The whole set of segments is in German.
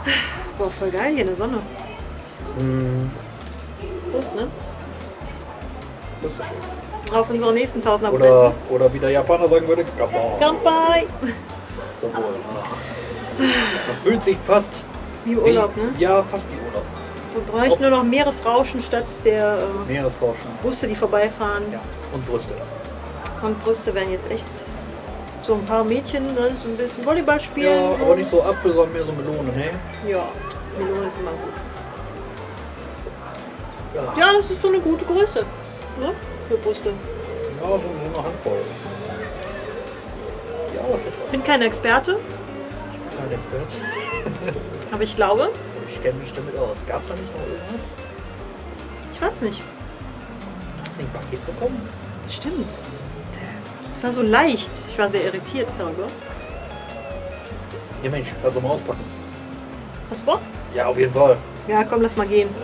Boah, voll geil hier in der Sonne. Prost, ne? Das ist doch schön. Auf unsere nächsten 1000 Abonnenten. Oder wie der Japaner sagen würde, Kappa. Kanpai! Zum Wohl. Man fühlt sich fast Wie Urlaub, ne? Ja, fast wie Urlaub. Wir bräuchten nur noch Meeresrauschen statt der Meeresrauschen. Busse, die vorbeifahren. Ja. Und Brüste. Und Brüste werden jetzt echt so ein paar Mädchen, ne, so ein bisschen Volleyball spielen. Ja, aber nicht so Apfel, sondern mehr so Melone, ne? Ja, Melone ist immer gut. Ja, Ja, das ist so eine gute Größe, ne? Für Brüste. ja so eine Handvoll. Ja, was ist Ich das? bin kein Experte, Ich bin kein Experte. aber ich glaube, Ich kenne mich damit aus. Gab es da nicht noch irgendwas? ich weiß nicht. Hast du ein Paket bekommen? Stimmt. Es war so leicht. Ich war sehr irritiert darüber. Ja Mensch, lass doch mal auspacken. Hast du Bock? Ja, auf jeden Fall. Ja, komm, lass mal gehen.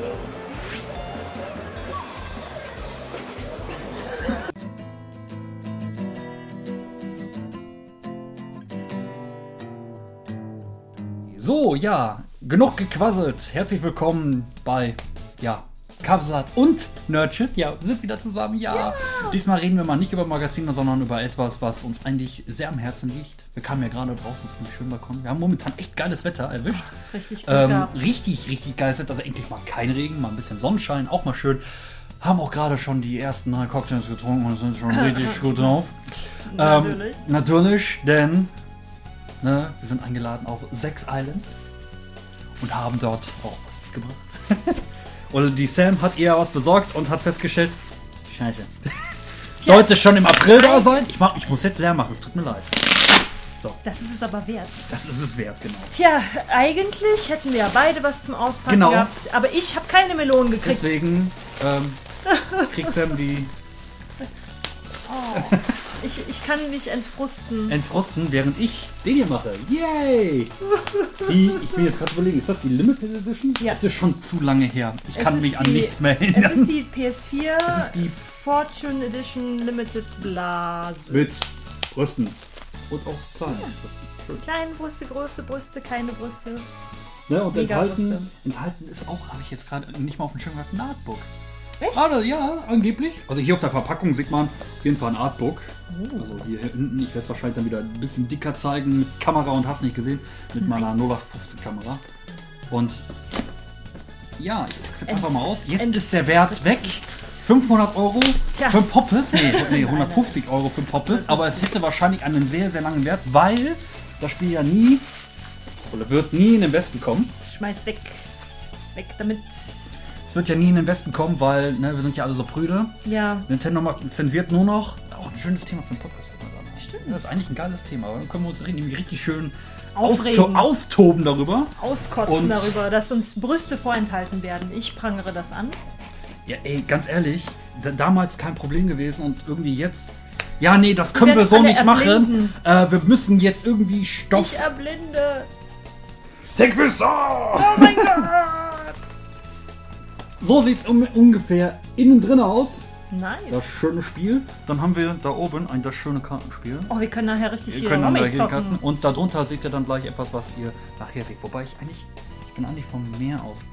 So, ja, genug gequasselt. Herzlich willkommen bei, ja, Kavsat und Nerdshit. Ja, wir sind wieder zusammen, ja. Diesmal reden wir mal nicht über Magazine, sondern über etwas, was uns eigentlich sehr am Herzen liegt. Wir kamen ja gerade draußen, es ist ein schöner Balkon. Wir haben momentan echt geiles Wetter erwischt. Richtig gut gehabt. Richtig geiles Wetter. Also endlich mal kein Regen, mal ein bisschen Sonnenschein, auch mal schön. Haben auch gerade schon die ersten 3 Cocktails getrunken und sind schon richtig gut drauf. Natürlich, denn ne, wir sind eingeladen auf Sex Island und haben dort auch was mitgebracht. Und die Sam hat ihr was besorgt und hat festgestellt, Scheiße. Sollte schon im April da sein. Ich muss jetzt leer machen, es tut mir leid. Das ist es aber wert. Das ist es wert, genau. Tja, eigentlich hätten wir ja beide was zum Auspacken Genau. gehabt, aber ich habe keine Melonen gekriegt. Deswegen kriegt Sam die Oh, ich kann mich entfrusten. Entfrosten, während ich den hier mache. Yay! Ich bin jetzt gerade überlegen, ist das die Limited Edition? Ja. Das ist schon zu lange her. Ich Es kann ist mich an die- nichts mehr Es erinnern. ist die PS4 Es ist die Fortune Edition Limited Blase. mit Brüsten. Und auch kleinen Brüsten. Schön. Kleine Brüste, große Brüste, keine Brüste. Ne, und Mega enthalten Brüste. ist auch, habe ich jetzt gerade nicht mal auf dem Schirm gehabt, ein Artbook. Echt? Ja, angeblich. Also hier auf der Verpackung sieht man auf jeden Fall ein Artbook. Also hier hinten, ich werde es wahrscheinlich dann wieder ein bisschen dicker zeigen mit Kamera und hast nicht gesehen, mit meiner 0815 Kamera. Und ja, ich check's jetzt einfach mal aus. Jetzt ist der Wert weg. 500 Euro Tja. für ein Poppes. Nee, 150 Euro für ein Poppes. Aber es hätte wahrscheinlich einen sehr, sehr langen Wert, weil das Spiel ja nie oder wird nie in den Westen kommen. Schmeiß weg. Weg damit. Es wird ja nie in den Westen kommen, weil ne, wir sind ja alle so prüde. Ja. Nintendo zensiert nur noch. Auch ein schönes Thema für einen Podcast. Stimmt. Ja, das ist eigentlich ein geiles Thema. Aber dann können wir uns nämlich richtig schön Aufregen. austoben darüber. Auskotzen Und- darüber, dass uns Brüste vorenthalten werden. Ich prangere das an. Ja, ey, ganz ehrlich, damals kein Problem gewesen und irgendwie jetzt. Ja, nee, das können wir werden so alle nicht machen. erblinden. Wir müssen jetzt irgendwie Stoff. Ich erblinde. Techwisser! Oh mein Gott. So sieht's ungefähr innen drin aus. Das Nice. schöne Spiel. Dann haben wir da oben das schöne Kartenspiel. Oh, wir können nachher richtig Ihr hier könnt dann Romy dagegen zocken. Karten. Und darunter seht ihr dann gleich etwas, was ihr nachher seht. Wobei ich bin eigentlich vom Meer aus.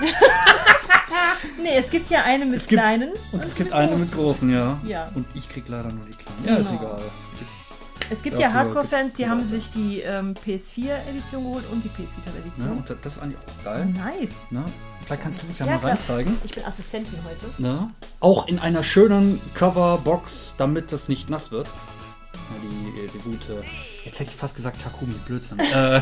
Nee, es gibt ja eine mit Es gibt- kleinen. Und es gibt eine mit großen, ja. Ja. Und ich krieg leider nur die kleinen. Ja, ist Genau. egal. Es gibt ja Dafür Hardcore-Fans, die gibt's haben die sich die PS4-Edition geholt und die PS Ne? Vita-Edition. Und das ist eigentlich auch Oh, geil. nice. Ne? Vielleicht kannst du uns ja, Ja, mal klar. reinzeigen. Ich bin Assistentin heute. Ne? Auch in einer schönen Coverbox, damit das nicht nass wird. Ja, die gute. Jetzt hätte ich fast gesagt Takumi, Blödsinn.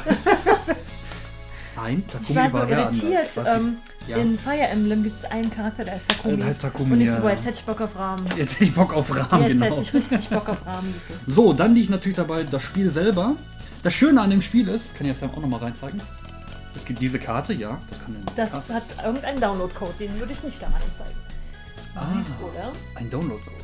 Nein, Ich Takumi war so war wer anders. irritiert. Weiß ich. Ja. In Fire Emblem gibt es einen Charakter, der heißt Takumi. Der heißt Takumi, Und ich ja, so, ja. jetzt hätte ich Bock auf Rahmen. Jetzt hätte ich Bock auf Rahmen, Jetzt genau. hätte ich richtig Bock auf Rahmen. So, dann liegt natürlich dabei das Spiel selber. Das Schöne an dem Spiel ist, kann ich jetzt auch nochmal reinzeigen. Es gibt diese Karte, ja. Das kann den Das hat irgendeinen Download-Code, den würde ich nicht da reinzeigen. Süß, oder? ein Download-Code.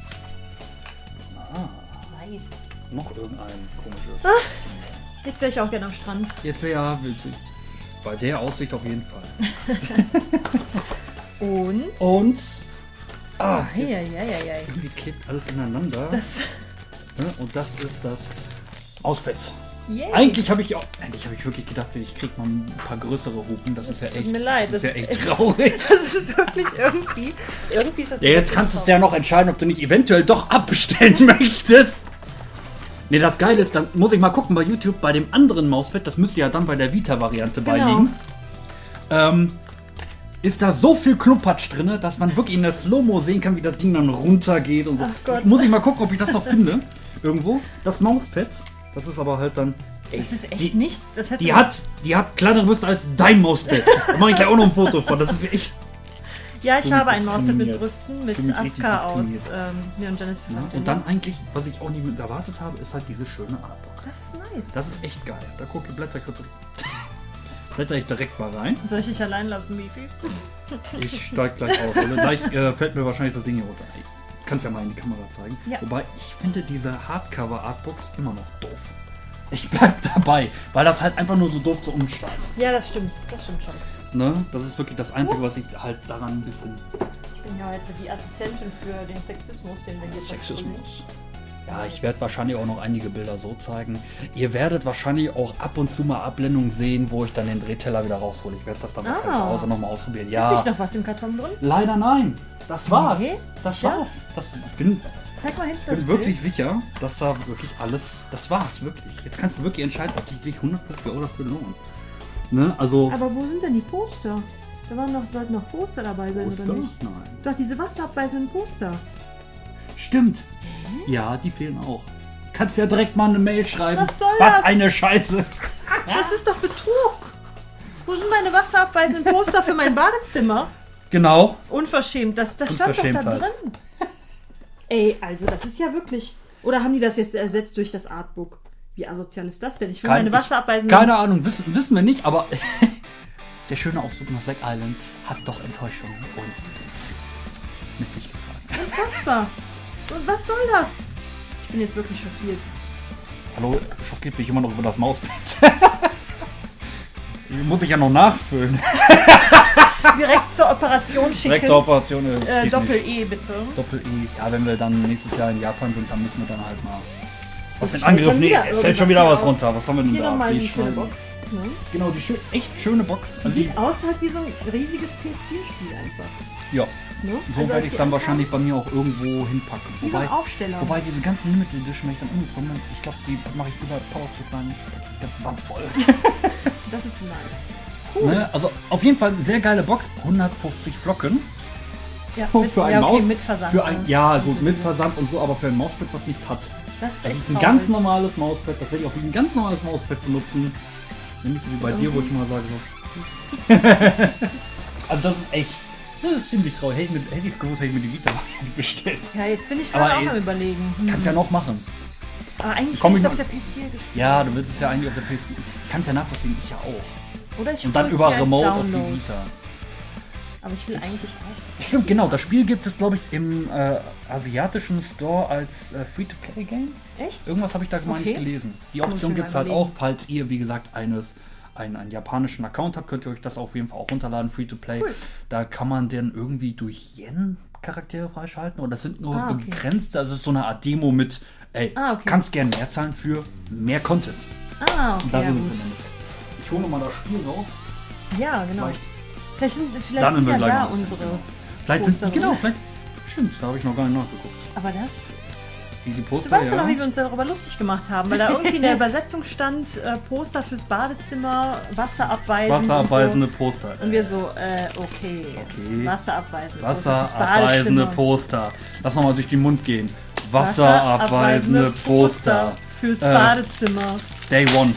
Nice. Noch irgendein komisches. Jetzt wäre ich auch gerne am Strand. Jetzt wäre bei der Aussicht auf jeden Fall. Und? Und Eieieiei. irgendwie klebt alles ineinander. Das, Ne? Und das ist das Ausbett. Yay. Eigentlich habe ich wirklich gedacht, ich krieg mal ein paar größere Hupen. Das ist ja tut echt, mir leid, das ist ja echt traurig. Das ist wirklich irgendwie ist das... Ja, jetzt kannst du es ja noch entscheiden, ob du nicht eventuell doch abbestellen möchtest. Ne, das Geile ist, dann muss ich mal gucken bei YouTube, bei dem anderen Mauspad, das müsste ja dann bei der Vita-Variante beiliegen. Ist da so viel Klumpatsch drin, dass man wirklich in der Slow-Mo sehen kann, wie das Ding dann runtergeht und so. Ach Gott. Muss ich mal gucken, ob ich das noch finde. Irgendwo. Das Mauspad, das ist aber halt dann... Ey, Das ist echt nichts. Das hätte die hat kleinere Brüste als dein Mauspad. Da mache ich gleich auch noch ein Foto von. Das ist echt... Ja, ich Fühl habe mich ein Mauspad mit diskriminiert. Brüsten, mit Fühl mich richtig Aska aus diskriminiert. Neon Genesis Ja, Evangelion. und dann eigentlich, was ich auch nicht mit erwartet habe, ist halt diese schöne Artbox. Das ist nice. Das ist echt geil. Da gucke ich, blätter ich direkt mal rein. Soll ich dich allein lassen, Mifi? Ich steig gleich aus. Also gleich fällt mir wahrscheinlich das Ding hier runter. Ich kann es ja mal in die Kamera zeigen. Ja. Wobei, ich finde diese Hardcover-Artbox immer noch doof. Ich bleib dabei, weil das halt einfach nur so doof zu umschlagen ist. Ja, das stimmt. Das stimmt schon. Ne? Das ist wirklich das Einzige, was ich halt daran ein bisschen... Ich bin ja heute die Assistentin für den Sexismus, den wir hier verfolgen. Sexismus. Ja, ich werde wahrscheinlich auch noch einige Bilder so zeigen. Ihr werdet wahrscheinlich auch ab und zu mal Abblendungen sehen, wo ich dann den Drehteller wieder raushole. Ich werde das dann wahrscheinlich zu Hause nochmal ausprobieren. Ist Ja, nicht noch was im Karton drin? leider nein. Das war's. Nee? Das Sicher? war's. Ich Zeig mal hinten das bin Bild. wirklich sicher, dass da wirklich alles... Das war's, wirklich. Jetzt kannst du wirklich entscheiden, ob dich 150 Euro dafür lohnt. Ne? Also... Aber wo sind denn die Poster? Sollten noch Poster dabei sein, Poster? oder nicht? Nein. Doch, diese wasserabweisenden Poster. Stimmt. Ja, die fehlen auch. Kannst ja direkt mal eine Mail schreiben. Was soll Was das? eine Scheiße. Das ist doch Betrug. Wo sind meine wasserabweisenden Poster für mein Badezimmer? Genau. Unverschämt. Das stand doch da Unverschämtheit. drin. Ey, also das ist ja wirklich... Oder haben die das jetzt ersetzt durch das Artbook? Wie asozial ist das denn? Ich will meine wasserabweisenden... Keine Ahnung, wissen wir nicht, aber der schöne Ausflug nach Zack Island hat doch Enttäuschung und mit sich getragen. Unfassbar. Und was soll das? Ich bin jetzt wirklich schockiert. Hallo, schockiert mich immer noch über das Mauspad. Die muss ich ja noch nachfüllen. Direkt zur Operation schicken. Direkte Operation ist geht Doppel-E bitte. nicht. Doppel-E. Ja, wenn wir dann nächstes Jahr in Japan sind, dann müssen wir dann halt mal was in fällt Angriff schon nehmen. wieder Fällt irgendwas schon wieder hier was auf. runter. Was haben wir denn Hier da? nochmal Wie eine schöne schreiben- Box. Ne? Genau, die echt schöne Box. Die Also sieht aus halt wie so ein riesiges PS4-Spiel einfach. ja, Ne? so Also werde als ich es die dann ankam, wahrscheinlich bei mir auch irgendwo hinpacken. Wie so ein Aufsteller. Wobei diese ganzen Limited Edition, wenn ich dann umgezogen bin, ich glaube, die mache ich über Power to Klein, die ganze Wand voll. Das ist nice. Cool. Ne? Also auf jeden Fall eine sehr geile Box, 150 Flocken. Ja, Für ein ja, okay, Maus, mit Versand. für ein, ne? ja gut, mit Versand und so, aber für ein Mauspad, was nichts hat. Das ist Das echt ist ein traurig. ganz normales Mauspad, das werde ich auch wie ein ganz normales Mauspad benutzen. Nicht so wie bei dir, wo ich mal sage so. Also das ist echt, das ist ziemlich traurig. Hätte ich es gewusst, hätte ich mir die Vita-Variante bestellt. Ja, jetzt bin ich Aber gerade auch jetzt- am Überlegen. Kannst ja noch machen. Aber eigentlich Komm will ich ich es auf noch- der PS4 gespielt. Ja, du willst es ja eigentlich auf der PS4. Kannst ja nachvollziehen, ich ja auch. Oder ich Und dann hol's über mir als Remote auf Download. die Vita. Aber ich will eigentlich auch. Stimmt, genau. Das Spiel gibt es, glaube ich, im asiatischen Store als Free-to-Play-Game. Echt? Irgendwas habe ich da mal Okay. nicht gelesen. Die Muss ich Option mir gibt es mal halt überlegen. auch. Falls ihr, wie gesagt, einen japanischen Account habt, könnt ihr euch das auf jeden Fall auch runterladen, Free-to-Play. Cool. Da kann man dann irgendwie durch Yen Charaktere freischalten oder das sind nur Ah, okay. begrenzte, also es ist so eine Art Demo mit, ey, Okay. kannst gern mehr zahlen für mehr Content. Ah, okay. Und das Ja, ist es gut. im Endeffekt. Ich hole mal das Spiel raus. Ja, genau. Vielleicht Vielleicht sind Dann ja wir gleich da noch was unsere. essen. Vielleicht sind Poster genau, drin. vielleicht. Stimmt, da habe ich noch gar nicht nachgeguckt. Aber das. Die Poster, Weißt du ja. noch, wie wir uns darüber lustig gemacht haben? Weil da irgendwie in der Übersetzung stand, Poster fürs Badezimmer, wasserabweisend. Wasserabweisende Und, Poster. so. Und wir so, okay. Okay. Wasserabweisende Wasserabweisende Poster. Poster. Lass nochmal durch den Mund gehen. Wasserabweisende Poster. Fürs Badezimmer. Day One.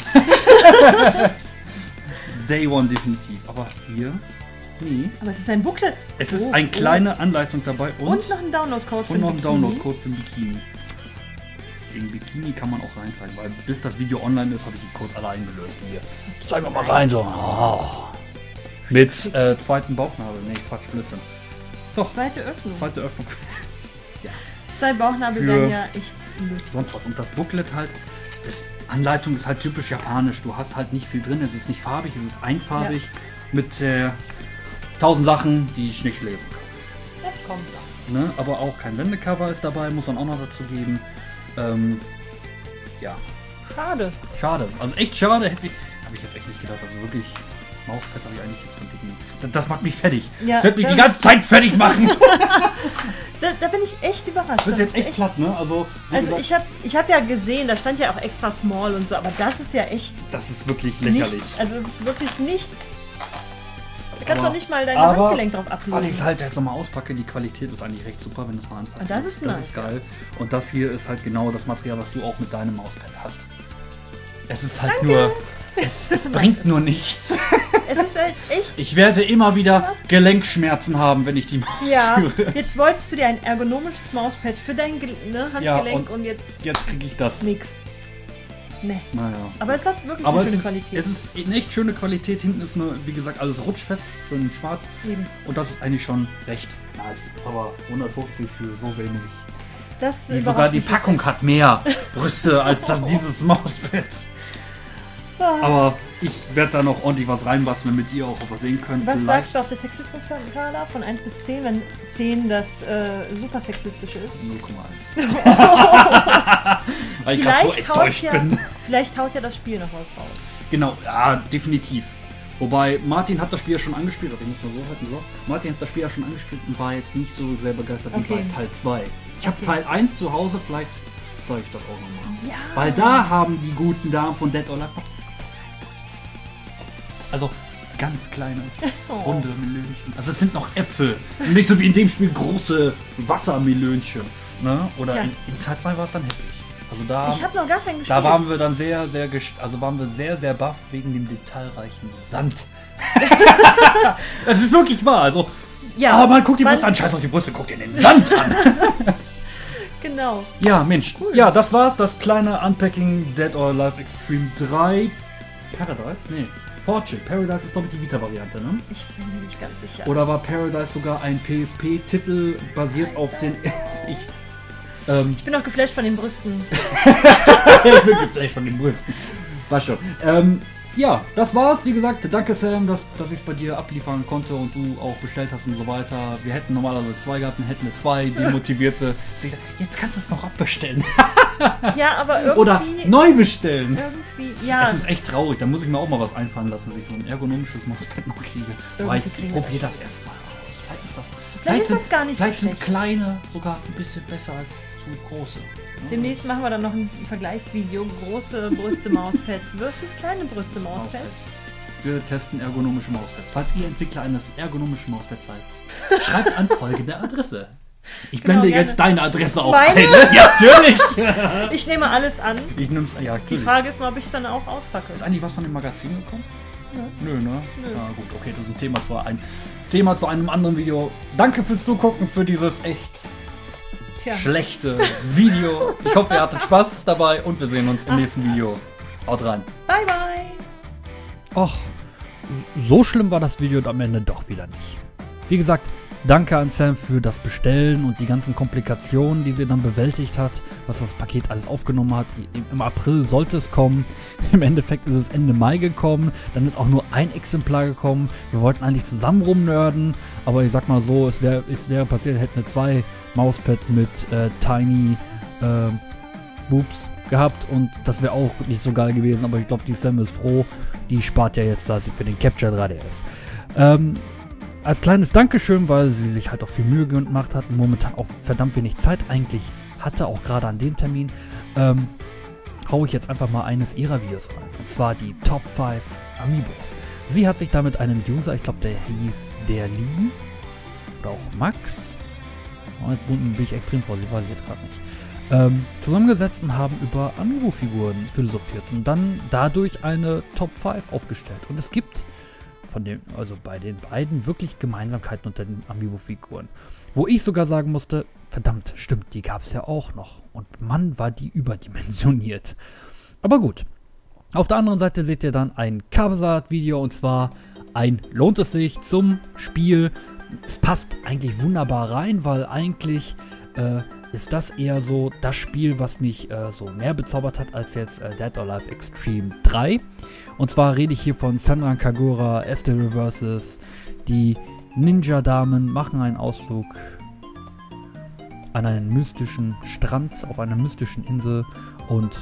Day One definitiv. Aber hier, nee. Aber es ist ein Booklet. Es ist Oh, eine kleine Anleitung dabei Und noch ein Download-Code für und noch ein Bikini. Download-Code für ein Bikini. Den Bikini kann man auch reinzeigen, weil bis das Video online ist, habe ich die Codes alle eingelöst. Hier. Zeigen wir mal rein, so. Oh. Mit zweiten Bauchnabel. Nee, Quatsch, Blödsinn. Doch, Zweite Öffnung. zweite Öffnung. Zwei Bauchnabel Für- wären ja echt lustig. Sonst was. Und das Booklet halt, das Anleitung ist halt typisch japanisch. Du hast halt nicht viel drin, es ist nicht farbig, es ist einfarbig. Mit 1000 Sachen, die ich nicht lesen kann. Das kommt noch. Ne? Aber auch kein Wendecover ist dabei, muss man auch noch dazu geben. Ja, Schade. Schade. Also echt schade. Habe ich jetzt echt nicht gedacht. Also wirklich, Mauspad habe ich eigentlich nicht von dicken. Das macht mich fertig. Ja, das wird mich die ganze Zeit fertig machen. Da bin ich echt überrascht. Das ist jetzt echt platt, ne? Also ich hab ja gesehen, da stand ja auch extra small und so, aber das ist ja echt... Das ist wirklich lächerlich. Nichts. Also es ist wirklich nichts. Du kannst doch nicht mal dein aber Handgelenk drauf ablegen. Wenn ich es halt jetzt nochmal auspacke, die Qualität ist eigentlich recht super, wenn du es mal anfasst. Das ist nice. Das ist geil. Und das hier ist halt genau das Material, was du auch mit deinem Mauspad hast. Es ist halt nur... Es bringt nur nichts. Es ist halt echt... Ich werde immer wieder Gelenkschmerzen haben, wenn ich die Maus führe. Jetzt wolltest du dir ein ergonomisches Mauspad für dein Handgelenk und jetzt kriege ich das. Nix. Nee. Naja. Aber es hat wirklich eine schöne Qualität. Es ist eine echt schöne Qualität. Hinten ist nur, wie gesagt, alles rutschfest, schön schwarz. Eben. Und das ist eigentlich schon recht nice. Aber 150 für so wenig. Das sogar die Packung hat mehr Brüste als dieses Mauspad. Aber ich werde da noch ordentlich was reinbasteln, damit ihr auch was sehen könnt. Was sagst du auf der Sexismus-Skala von 1 bis 10, wenn 10 das super sexistische ist? 0,1. Weil ich gerade so enttäuscht bin. Vielleicht haut ja das Spiel noch was raus. Genau, ja, definitiv. Wobei, Martin hat das Spiel ja schon angespielt, ich muss mal so halten, so. Martin hat das Spiel ja schon angespielt und war jetzt nicht so sehr begeistert wie bei Teil 2. Ich habe Teil 1 zu Hause, vielleicht zeige ich das auch nochmal. Ja. Weil da haben die guten Damen von Dead or Alive also ganz kleine, runde Melönchen. Also es sind noch Äpfel. Und nicht so wie in dem Spiel große Wassermelönchen. Ne? Oder in Teil 2 war es dann heftig. Also da, ich habe noch gar keinen gespielt. Da waren wir dann sehr sehr baff wegen dem detailreichen Sand. Das ist wirklich wahr. Also, ja, man guckt die Brust an, scheiß auf die Brüste, guckt dir den Sand an. Genau. Ja, Mensch. Cool. Ja, das war's. Das kleine Unpacking Dead or Alive Extreme 3 Paradise? Nee. Fortune. Paradise ist, glaube ich, die Vita-Variante, ne? Ich bin mir nicht ganz sicher. Oder war Paradise sogar ein PSP-Titel basiert auf den... Ich bin auch geflasht von den Brüsten. Ich bin geflasht von den Brüsten. War schon. Ja, das war's. Wie gesagt, danke Sam, dass ich es bei dir abliefern konnte und du auch bestellt hast und so weiter. Wir hätten normalerweise 2 gehabt, dann hätten wir 2 demotivierte. Jetzt kannst du es noch abbestellen. Ja, aber irgendwie... Oder neu bestellen. Irgendwie, ja. Das ist echt traurig. Da muss ich mir auch mal was einfallen lassen, dass ich so ein ergonomisches Mauspad noch kriege. Aber ich probiere das erstmal aus. Vielleicht ist das gar nicht so schlecht. Vielleicht sind kleine sogar ein bisschen besser als zu große. Demnächst machen wir dann noch ein Vergleichsvideo. Große Brüste Mauspads versus kleine Brüste Mauspads. Wir testen ergonomische Mauspads. Falls ihr Entwickler eines ergonomischen Mauspads seid, schreibt an folgende Adresse. Ich blende jetzt deine Adresse auf. Meine? Ja, natürlich! Ich nehme alles an. Ich nehm's, ja, die Frage ist nur, ob ich es dann auch auspacke. Ist eigentlich was von dem Magazin gekommen? Ja. Nö, ne? Nö. Ah, gut, okay, das ist ein Thema zu einem anderen Video. Danke fürs Zugucken, für dieses echt schlechte Video. Ich hoffe, ihr hattet Spaß dabei und wir sehen uns im nächsten Video. Haut rein. Bye, bye. Och, so schlimm war das Video am Ende doch wieder nicht. Wie gesagt, danke an Sam für das Bestellen und die ganzen Komplikationen, die sie dann bewältigt hat, was das Paket alles aufgenommen hat. Im April sollte es kommen. Im Endeffekt ist es Ende Mai gekommen. Dann ist auch nur ein Exemplar gekommen. Wir wollten eigentlich zusammen rumnerden, aber ich sag mal so, es wäre passiert, hätten wir 2 Mauspads mit Tiny Boobs gehabt und das wäre auch nicht so geil gewesen, aber ich glaube, die Sam ist froh. Die spart ja jetzt fleißig für den Capture 3DS. Als kleines Dankeschön, weil sie sich halt auch viel Mühe gemacht hat und momentan auch verdammt wenig Zeit eigentlich hatte, auch gerade an dem Termin, haue ich jetzt einfach mal eines ihrer Videos rein. Und zwar die Top 5 Amiibos. Sie hat sich da mit einem User, ich glaube der hieß Berlin oder auch Max, bin ich extrem vorsichtig, weiß ich jetzt gerade nicht, zusammengesetzt und haben über Amiibo-Figuren philosophiert und dann dadurch eine Top 5 aufgestellt. Und es gibt bei den beiden wirklich Gemeinsamkeiten unter den Amiibo-Figuren. Wo ich sogar sagen musste, verdammt, stimmt, die gab es ja auch noch. Und Mann, war die überdimensioniert. Aber gut. Auf der anderen Seite seht ihr dann ein Kabelsat-Video und zwar ein Lohnt es sich zum Spiel. Es passt eigentlich wunderbar rein, weil eigentlich ist das eher so das Spiel, was mich so mehr bezaubert hat als jetzt Dead or Alive Extreme 3. Und zwar rede ich hier von Senran Kagura, Esther Reverses. Die Ninja-Damen machen einen Ausflug an einen mystischen Strand, auf einer mystischen Insel und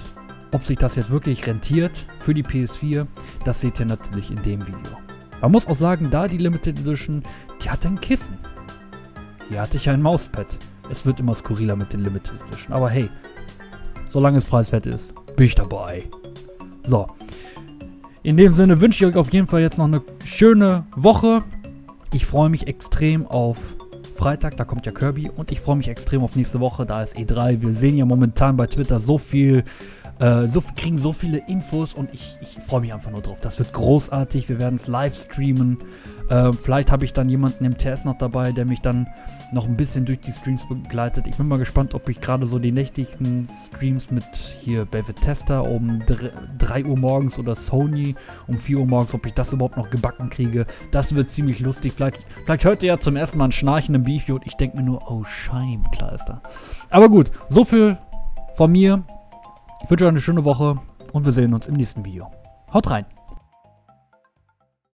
ob sich das jetzt wirklich rentiert für die PS4, das seht ihr natürlich in dem Video. Man muss auch sagen, da die Limited Edition, die hatte ein Kissen. Hier hatte ich ein Mauspad. Es wird immer skurriler mit den Limited Edition. Aber hey, solange es preiswert ist, bin ich dabei. So. In dem Sinne wünsche ich euch auf jeden Fall jetzt noch eine schöne Woche. Ich freue mich extrem auf Freitag, da kommt ja Kirby. Und ich freue mich extrem auf nächste Woche, da ist E3. Wir sehen ja momentan bei Twitter so viel, kriegen so viele Infos und ich freue mich einfach nur drauf. Das wird großartig, wir werden es live streamen. Vielleicht habe ich dann jemanden im TS noch dabei, der mich dann noch ein bisschen durch die Streams begleitet. Ich bin mal gespannt, ob ich gerade so die nächtlichen Streams mit hier bei Bethesda um 3 Uhr morgens oder Sony um 4 Uhr morgens, ob ich das überhaupt noch gebacken kriege. Das wird ziemlich lustig. Vielleicht hört ihr ja zum ersten Mal ein Schnarchen im Beefy und ich denke mir nur, oh Scheibenkleister. Aber gut, so viel von mir. Ich wünsche euch eine schöne Woche und wir sehen uns im nächsten Video. Haut rein!